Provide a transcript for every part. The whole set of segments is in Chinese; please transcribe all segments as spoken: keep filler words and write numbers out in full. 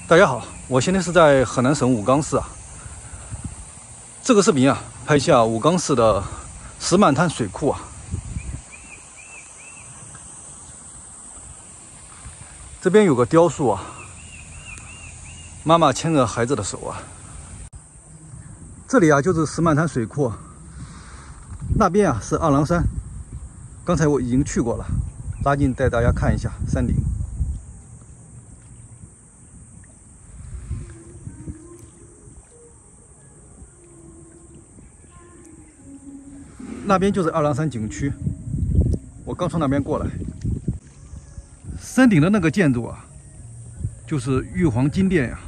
大家好，我现在是在河南省武冈市啊。这个视频啊，拍下武冈市的石满滩水库啊。这边有个雕塑啊，妈妈牵着孩子的手啊。这里啊就是石满滩水库，那边啊是二郎山。刚才我已经去过了，拉近带大家看一下山顶。 那边就是二郎山景区，我刚从那边过来。山顶的那个建筑啊，就是玉皇金殿呀。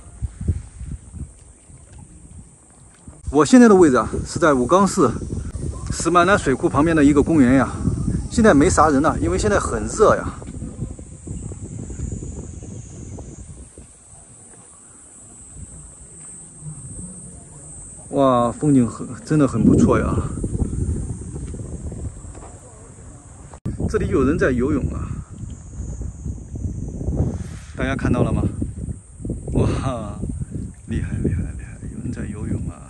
我现在的位置啊，是在武冈市石满滩水库旁边的一个公园呀。现在没啥人了，因为现在很热呀。哇，风景很真的很不错呀。 这里有人在游泳啊，大家看到了吗？哇，厉害厉害厉害！有人在游泳啊。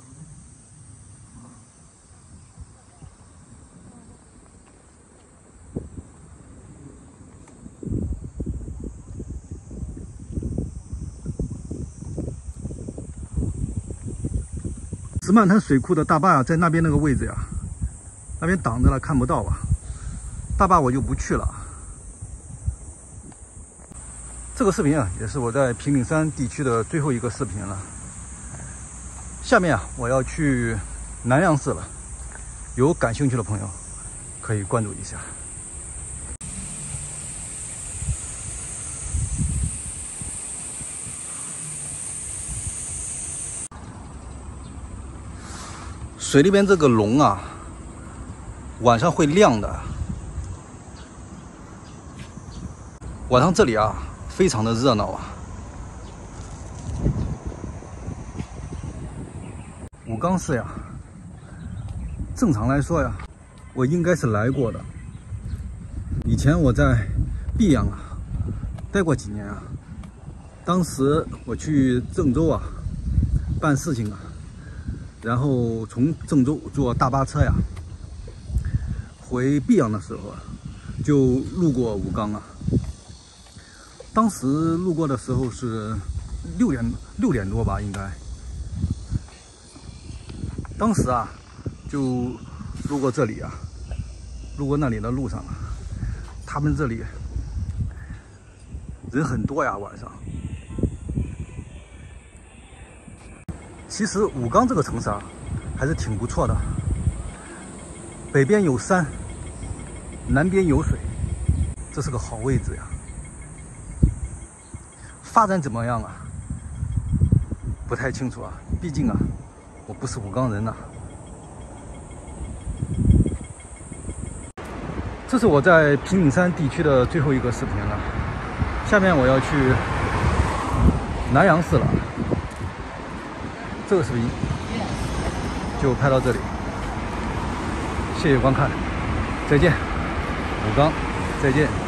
石满滩水库的大坝啊，在那边那个位置呀，那边挡着了，看不到啊。 大坝我就不去了。这个视频啊，也是我在平顶山地区的最后一个视频了。下面啊，我要去南阳市了。有感兴趣的朋友可以关注一下。水里边这个龙啊，晚上会亮的。 晚上这里啊，非常的热闹啊。武冈市呀，正常来说呀，我应该是来过的。以前我在泌阳啊待过几年啊，当时我去郑州啊办事情啊，然后从郑州坐大巴车呀回泌阳的时候啊，就路过武冈啊。 当时路过的时候是六点六点多吧，应该。当时啊，就路过这里啊，路过那里的路上啊，他们这里人很多呀，晚上。其实武冈这个城市啊，还是挺不错的。北边有山，南边有水，这是个好位置呀。 发展怎么样啊？不太清楚啊，毕竟啊，我不是武冈人呐、啊。这是我在平顶山地区的最后一个视频了，下面我要去南阳市了。这个视频就拍到这里，谢谢观看，再见，武冈，再见。